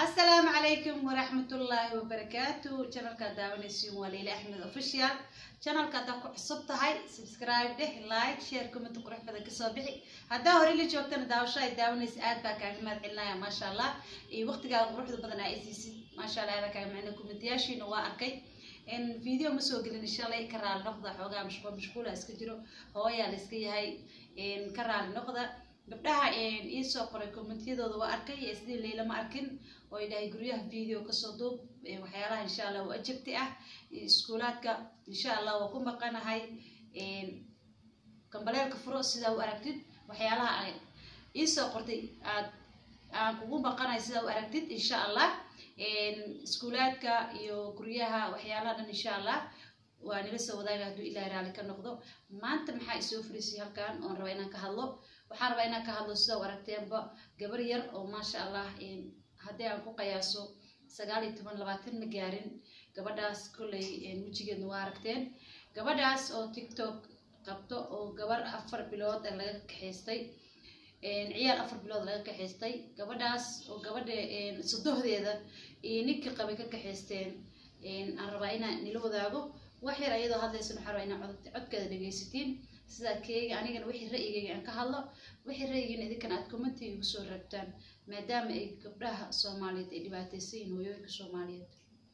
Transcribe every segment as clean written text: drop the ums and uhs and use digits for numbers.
السلام عليكم ورحمة الله وبركاته. channel ka daawanaysiin waa Leila Axmed official. channel ka ku cusub tahay subscribe dheh, like, share, comment qurux badan ka soo bixi. Hadaa hore la joogtana daawasho ay daawanaysi aad baa kaaga mahad celinaya ma sha Allah. Waqtiga quruxda badan ay isiisid ma sha Allah aad kaaga macna commentiyashiina waa arkay. in video ma soo gelin insha Allah ka raal noqda xoogaa mashquul iska jiro hooyaa la iska yahay in ka raal noqda gabdhaha in soo qoray commentiyadooda waa arkay sidii Leila ma arkin oo ilaahay guryaha video ka soo duub waxyaalaha insha Allah waa ajabti ah iskuulaadka insha Allah waa ku maqanahay kambaleelka furo sida u aragtid waxyaalaha ay soo qortay aan kugu maqanay sida u aragtid insha Allah iskuulaadka iyo guryaha waxyaalaha dhan insha Allah waa nila soo wadaaga haduu ilaahay raali ka noqdo maanta maxaa soo fariisay halkan oo raba inaan ka hadlo waxaan rabaa inaan ka hadlo sida aragteenba gabar yar oo ma sha Allah hadii aan ku qiyaaso 19-20 ma gaarin gabadhaas kulay wajigeedna waa aragteen gabadhaas oo TikTok qabto oo gabar 4 bilood laga kaxeystay ciyaar 4 bilood laga kaxeystay gabadhaas oo gabadha sadohdeeda ninka qabay ka kaxeysteen aan rabaa inaan nila wadaago wax yar ayadoo hadlaysan waxaan rabaa inaan codkeeda dhageysatiin sida keega anigana wixii ra'yigayga aan ka hadlo wixii ra'yigayna idinkan aad comment igu soo rabtaan maadaama ay gabdhaha Soomaaliyeed ay dhibaataysan hooyooyinka Soomaaliyeed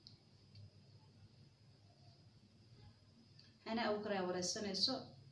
ana ugu kara wareysanayso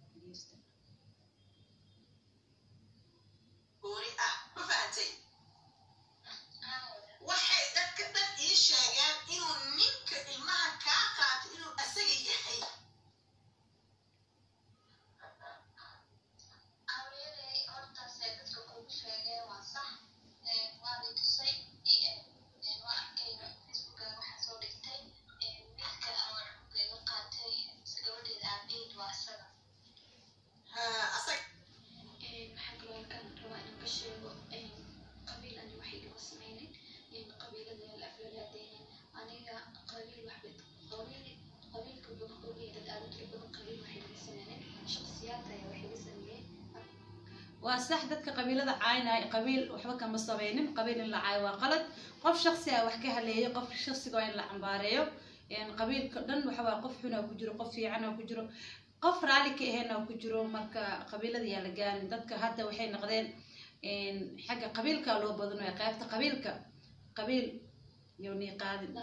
وصح دتك قبيلة عاينة قبيل وحبك مصابين قبيل اللي عاي وقلت قف شخصي وحكيها ليه قف شخصي قوين اللي عمباريه يعني قبيل كدن وحوا قف هنا وكجرو قف في عنا وكجرو قف رالك هنا وكجرو مركا قبيلة دي اللي جان دتك هدا وحين نقدين حق قبيلك لو بدنو يقابت قبيلك قبيل يوني قادم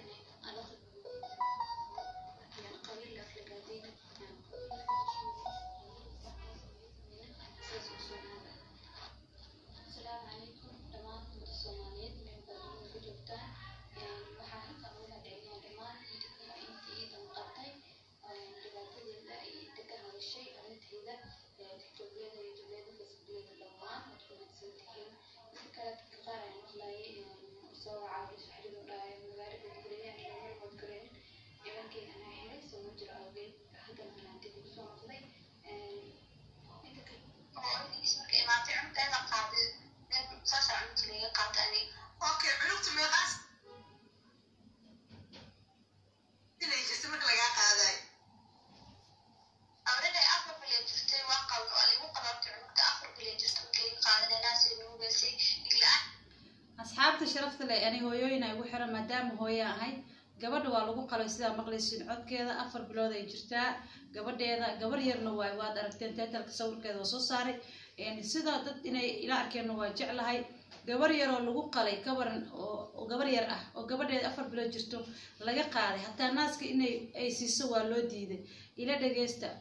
أصحابتي شرفت لي يعني هويوينا وحرا مدام هويا هاي قبل والو قالوا سيدا مقليسين عد كذا أفر بلود يجرتا قبل هذا قبل يرنوا واد أركتين تاتا الكسور كذا وصوص صاري يعني سيدا ضد إن إلى أركين وجعل هاي قبل يرو لو قالي كبر وقبل يرأه وقبل هذا أفر بلود يجرتو لقى قاري حتى الناس كإنه أي سيسوا لو ديده إلى دقيستا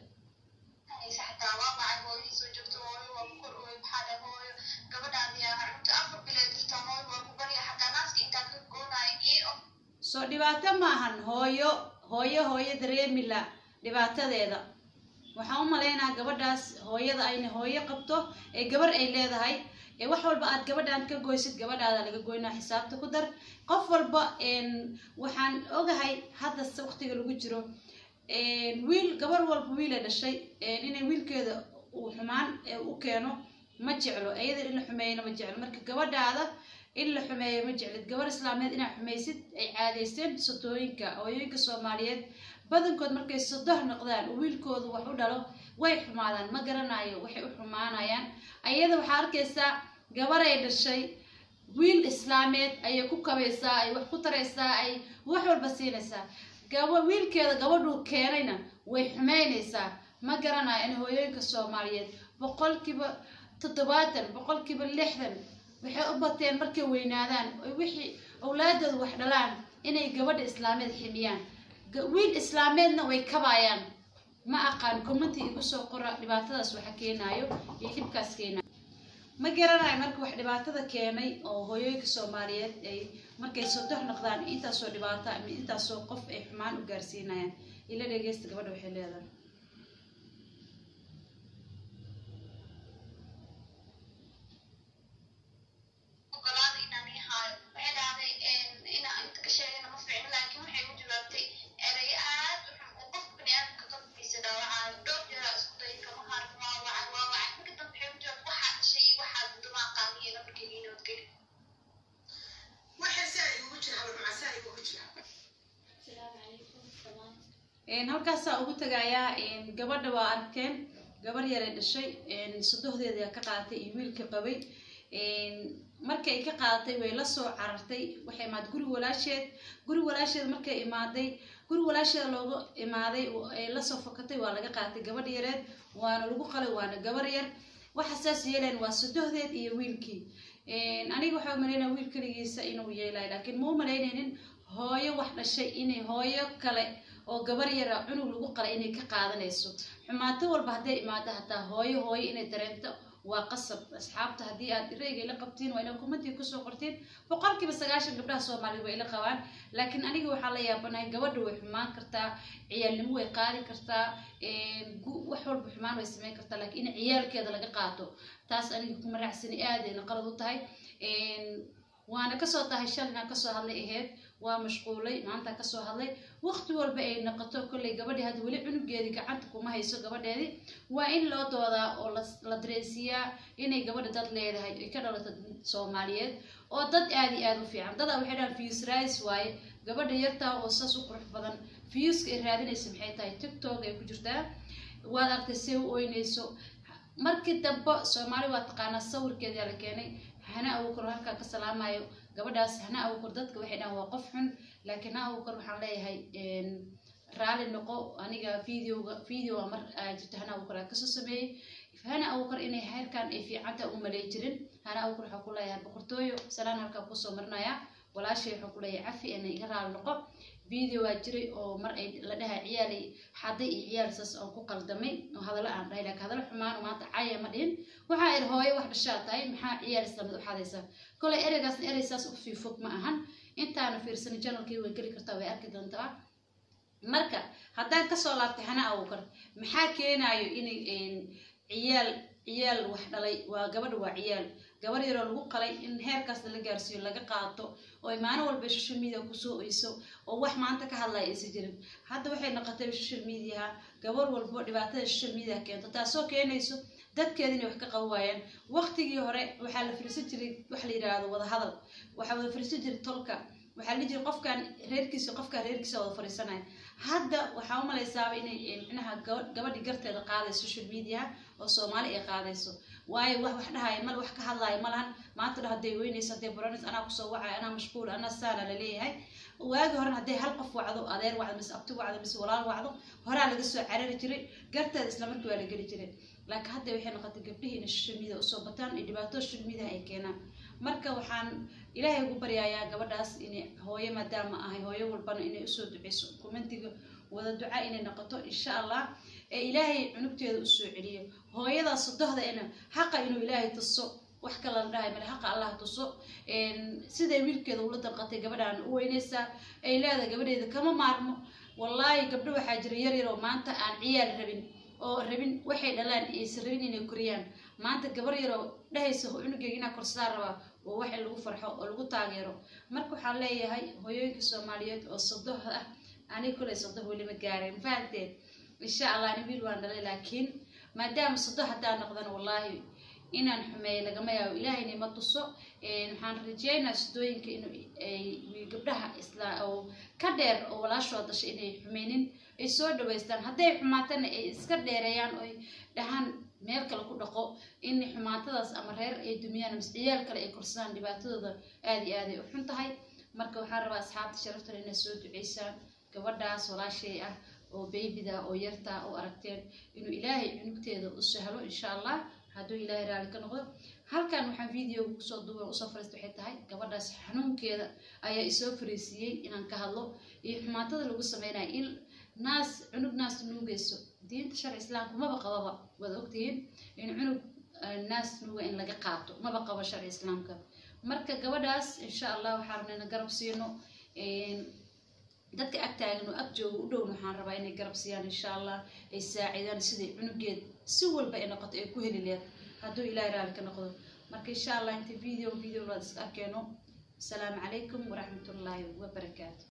حتى واقع هوي سوجته هوي وبكر هوي بحاله هوي قبل أن يعرفت أفر بلود يجرتهوي وبكر حتى الناس إنت كقونا إيه soo dhibaato maahan hooyo dareemila dhibaatadeeda waxaan u maleynaa gabadhaas hooyada ayna hooyo qabto ee gabar ay leedahay ee wax walba aad gabadhan ka goysid gabadhaada laga goynaa xisaabta ku dar qof walba waxaan ogahay hadda waqtiga lagu jiro wiil gabar walba wiil ay dhashay inay wiilkeeda uu xumaan u keeno ma jeclo ayada in la xumeeyna ma jeclo marka gabadhaada in la xumeeyo ma jeclid gabar islaameed inaa xumaysid ay caadaysteen sodooyinka hooyooyinka Soomaaliyeed badankood markay sodoh noqdaan wiilkoodu wax u dhalo way xumaadaan ma garanayo waxay u xumaanayaan ayada waxa arkaysaa gabar ay dhashay wiil islaameed ayay ku kabaysaa ay wax ku taraysaa ay wax walba siinaysaa wiilkeeda gabadhu keenayna way xumeynaysaa ma garanayo in hooyooyinka Soomaaliyeed boqolkiiba 70 boqolkiiba 60 waxay u bateen markay weynaadaan wixii awlaadooda wax dhalaan inay gabadha islaameed ximiyaan wiil islaameedna way kabayaan ma aqaan comment igu soo qora dhibaatadaas waxa keenayo iyo dhibkaas keenayo ma garanayo marka wax dhibaatada keenay oo hooyooyinka Soomaaliyeed ay markay soo dox noqdaan intaas oo dhibaato ama intaas oo qof ay xumaan u gaarsiinayaan ila dhageysta gabadha waxay leedahay halkaas ugu tagayaa gabadha waa arkeen gabar yar ay dhashay sadohdeeda ka qaadatay iyo wiilka qabay markay ka qaadatay way la soo carartay waxay maad guri walaasheed markay imaaday guri walaasheed looga imaaday ay la soo fakatay waa laga qaatay gabadh yareed waana lagu qalay waana gabar yar waxa saas yeeleen waa sadohdeed iyo wiilkii aniga waxa maleynaa wiil kaligiisa inuu yeelay laakiin ma maleynaynin hooyo wax dhashay inay hooyo kale oo gabar yar cunug lagu qalay inay ka qaadanayso xumaato walba haday imaado hataa hooyo inay dareento waa qasab asxaabta hadii aad reeyga la qabtiin waa inaa comment ku soo qortiin boqolkiiba 90 gabdhaha Soomaaliyeed way la qabaan laakiin aniga waxa la yaabanahay gabadhu way xumaan kartaa ciyaalnimo way qaadi kartaa wax walba xumaan way sameyn kartaa laakiin in ciyaalkeeda laga qaato taas aniga kuma raacsani aadayna qalad u tahay waana ka soo tahay shalna ka soo hadlay aheed waa mashquulay maanta ka soo hadlay waqti walba ay noqoto kulay gabadhi had wali cunugeedi gacanta kuma hayso gabadheedi waa in loo doodaa oo la dareesiyaa inay gabadha dad leedahay ay ka dhalato Soomaaliyeed oo dad aad iyo aad u fiican dad waxay dhahan views rise waaye gabadha yarta oo saas u qurux badan views ka raadinaysa maxay tahay TikTok ay ku jirtaa waad aragtay si uu oynayso markii dambe Soomaali waa taqaana sawirkeeda la keenay hana uu kor halka ka salaamayo gabadhaas hana uu kor dadka waxay dhahan waa qof xun laakiin hana uu kor waxaan leeyahay raali noqo aniga video mar jirta hana uu kor ka soo sameeyay hana uu kor inay heerkan ay fiicanta u malay jirin hana uu kor waxa ku leeyahay boqortooyo salaan halka ku soo marnaya walaashay waxa ku leeyahay cafi inay iga raali noqo video waa jiray oo mar ay la dhahay ciyaalay haday ciyaal saas oo ku qaldamay oo hadal aan dhahay laakiin hadal xumaan maanta caaya ma dhihin waxa ay hooyo wax dhashaa tahay maxaa ciyaal islamad u xadaysa kale ereygaas u fiifog ma ahan intaana fiirsan channelkii way gali kartaa way arki doontaa marka haddaan ka soo laabtay hana awgar maxaa keenayo inay ciyaal wax dhalay waa gabadha waa ciyaal gabar yar oo lagu qalay in heerkaas la gaarsiyo laga qaato oo imaan walba social media ku soo oyso oo wax maanta ka hadlay is jirin hadda waxay noqotay social media gabar walba dhibaatada social media keento taasoo keenayso dadkeedina wax ka qawaayeen waqtigii hore waxa la fiirsan jiray wax la yiraahdo wada hadal waxa wada fiirsan jiray tolka waxa la jiray qofkan reerkiisa wada fariisanay hadda waxa u malaysaa inay inaha gabadhi garteeda qaaday social media oo Soomaali ay qaadayso waayo wax dhahay mal wax ka hadlay malahan maanta haday weynayso haday buranis ana ku soo wacay ana mashquul ana saala la leeyahay waagi hore haday hal qof wacdo adeer wacdo mis abti wacdo mis walaal wacdo hore laga soo carari jiray garteeda isla markii waa la gali jiray laakiin hadda waxay noqotay gabdhihiin social media soo bataan iyo dhibaato social media ay keenaan marka waxaan ilaahay ugu baryayaa gabadhaas inay hooyo maadaama ahay hooyo walbana inay u soo duceyso commentiga wada duca inay noqoto insha Allah ee ilaahay cunugteeda u soo celiyo hooyadaas sadohda haqa inuu ilaahay tuso wax kala dhahay meel haqa Allah tuso sida wiilkeeda uu la danqatay gabadhan u weynaysa ay leedahay gabadheeda kama maarmo wallahi gabdho waxa jira yar oo maanta aan ciyaal rabin waxay dhalaan is rabin inay koriyaan maanta gabar yar oo dhahayso cunugeena korsaa raba oo wax lagu farxo oo lagu taageero marka waxa leeyahay hooyooyinka Soomaaliyeed oo sadoh ah ani kule sadoh wali ma gaarin faanteed insha Allah nabiil waan dhalay laakiin maadaama sadoh hadaa noqdan wallahi inaan xumeey laga ma yaabo ilaahayna ma tuso waxaan rajeynayaa sidooyinka inuu ay gabdhaha isla oo ka dheer oo walaashooda dhashay inay xumeenin ay soo dhaweystaan haday xumaatana ay iska dheereeyaan oo dhahan meel kale ku dhaqo in xumaatadaas ama reer ay dumiyaan ama ciyaal kale ay korsadaan dhibaatadooda aad iyo aad ay u xun tahay marka waxaan rabaa asxaabta sharafta leh inay soo duceysaan gabadhaas walaashay ah oo baybida oo yarta oo aragteen inuu ilaahay cunugteeda u sahlo insha Allah hadduu ilaahay raali ka noqdo halkan waxaan video kusoo duubay usoo fariistay waxay tahay gabadhaas xanuunkeeda ayaa isoo fariisiyay inaan ka hadlo iyo xumaatada lagu sameeyay in naas cunug naas nuugayso diinta sharci islaamku maba qababa wada ogtiin in cunug naas nuuga in laga qaato maba qabo sharci islaamka marka gabadhaas insha Allah waxaan rabnaa garab siino dadka agtaagan oo ag jooga u dhow waxaan rabaa inay garab siiyaan insha Allah ay saacidaan sidii cunugeed si walba ay noqoto ay ku heli leed hadduu ilaahay raali ka noqdo marka insha Allah inta video la iska arkeeno assalaamu calaykum waraxmatullaahi wabarakaatuh